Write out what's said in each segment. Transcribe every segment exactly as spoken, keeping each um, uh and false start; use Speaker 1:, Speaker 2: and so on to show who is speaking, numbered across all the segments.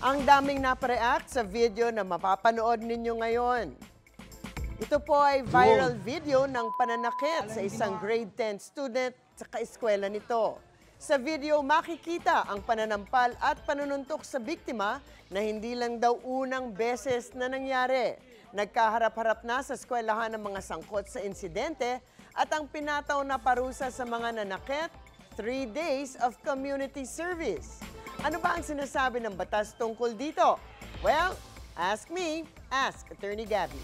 Speaker 1: Ang daming napareact sa video na mapapanood ninyo ngayon. Ito po ay viral video ng pananakit sa isang grade ten student sa kaeskwela nito. Sa video, makikita ang pananampal at panununtok sa biktima na hindi lang daw unang beses na nangyari. Nagkaharap-harap na sa eskwelahan ng mga sangkot sa insidente at ang pinataw na parusa sa mga nanakit, three days of community service. Ano ba ang sinasabi ng batas tungkol dito? Well, ask me, ask Attorney Gabby.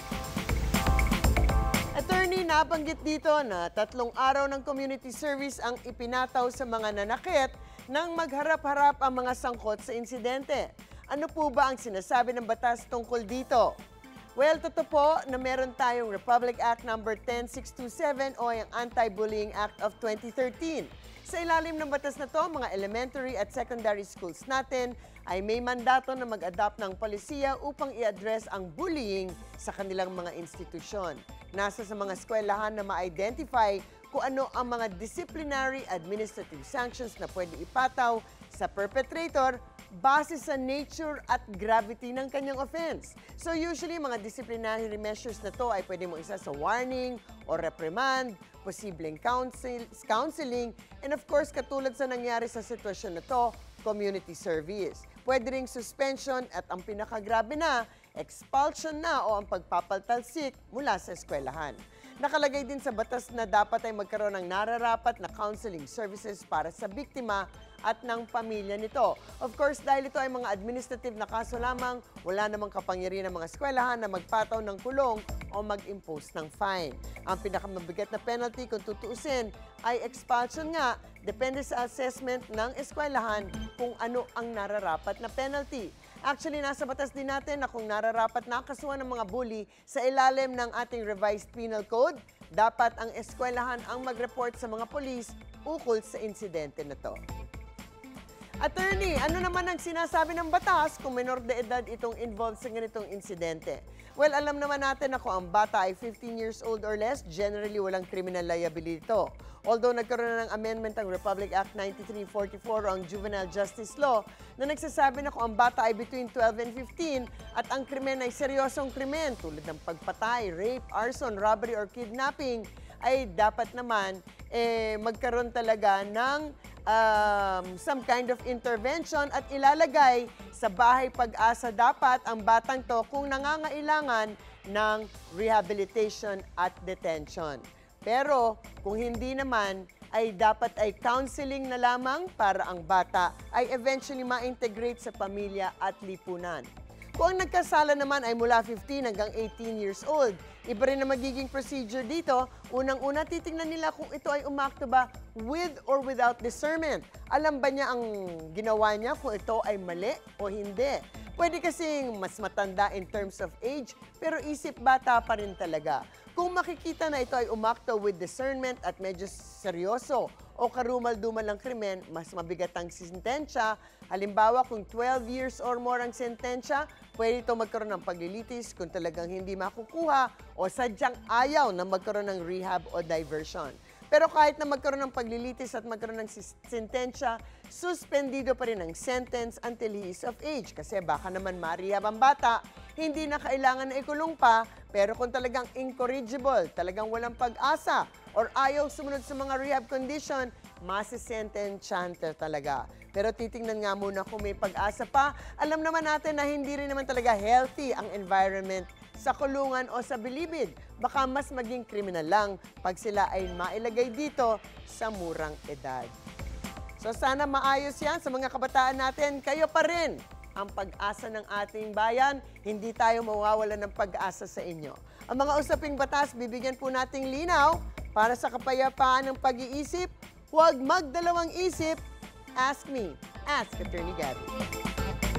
Speaker 1: Attorney, nabanggit dito na tatlong araw ng community service ang ipinataw sa mga nanakit nang magharap-harap ang mga sangkot sa insidente. Ano po ba ang sinasabi ng batas tungkol dito? Well, totoo po na meron tayong Republic Act number ten six two seven o yung Anti-Bullying Act of twenty thirteen. Sa ilalim ng batas na to, mga elementary at secondary schools natin ay may mandato na mag-adopt ng polisiya upang i-address ang bullying sa kanilang mga institusyon. Nasa sa mga eskwelahan na ma-identify kung ano ang mga disciplinary administrative sanctions na pwede ipataw sa perpetrator base sa nature at gravity ng kanyang offense. So usually, mga disciplinary measures na to ay pwede mo isa sa warning o reprimand, posibleng counsel, counseling, and of course, katulad sa nangyari sa sitwasyon na to, community service. Pwede ring suspension at ang pinakagrabe na, expulsion na o ang pagpapaltalsik mula sa eskwelahan. Nakalagay din sa batas na dapat ay magkaroon ng nararapat na counseling services para sa biktima at ng pamilya nito. Of course, dahil ito ay mga administrative na kaso lamang, wala namang kapangyarihan ng mga eskwelahan na magpataw ng kulong o mag-impose ng fine. Ang pinakamabigat na penalty kung tutuusin ay expulsion nga, depende sa assessment ng eskwelahan kung ano ang nararapat na penalty. Actually, nasa batas din natin na kung nararapat na kasuhan ng mga bully sa ilalim ng ating revised penal code, dapat ang eskwelahan ang mag-report sa mga polis ukol sa insidente na to. Attorney, ano naman ang sinasabi ng batas kung menor de edad itong involved sa ganitong insidente? Well, alam naman natin na kung ang bata ay fifteen years old or less, generally walang criminal liability ito. Although nagkaroon na ng amendment ang Republic Act ninety-three forty-four o ang Juvenile Justice Law na nagsasabi na kung ang bata ay between twelve and fifteen at ang krimen ay seryosong krimen tulad ng pagpatay, rape, arson, robbery or kidnapping, ay dapat naman eh, magkaroon talaga ng um, some kind of intervention at ilalagay sa bahay pag-asa dapat ang batang to kung nangangailangan ng rehabilitation at detention. Pero kung hindi naman, ay dapat ay counseling na lamang para ang bata ay eventually ma-integrate sa pamilya at lipunan. Kung ang nagkasala naman ay mula fifteen hanggang eighteen years old, iba rin na magiging procedure dito. Unang-una, titingnan nila kung ito ay umakto ba with or without discernment. Alam ba niya ang ginawa niya kung ito ay mali o hindi? Pwede kasing mas matanda in terms of age, pero isip bata pa rin talaga. Kung makikita na ito ay umakto with discernment at medyo seryoso o karumal-dumal ng krimen, mas mabigat ang sentensya. Halimbawa, kung twelve years or more ang sentensya, pwede ito magkaroon ng paglilitis kung talagang hindi makukuha o sadyang ayaw na magkaroon ng rehab o diversion. Pero kahit na magkaroon ng paglilitis at magkaroon ng sentensya, suspendido pa rin ang sentence until he is of age. Kasi baka naman ma-rehab ang bata, hindi na kailangan na ikulong pa, pero kung talagang incorrigible, talagang walang pag-asa, or ayaw sumunod sa mga rehab condition, masisentensyahan talaga. Pero titingnan nga muna kung may pag-asa pa. Alam naman natin na hindi rin naman talaga healthy ang environment sa kulungan o sa bilibid. Baka mas maging kriminal lang pag sila ay mailagay dito sa murang edad. So sana maayos yan sa mga kabataan natin. Kayo pa rin ang pag-asa ng ating bayan. Hindi tayo mawawala ng pag-asa sa inyo. Ang mga usaping batas, bibigyan po nating linaw para sa kapayapaan ng pag-iisip. Huwag magdalawang isip. Ask me. Ask Attorney Gabby.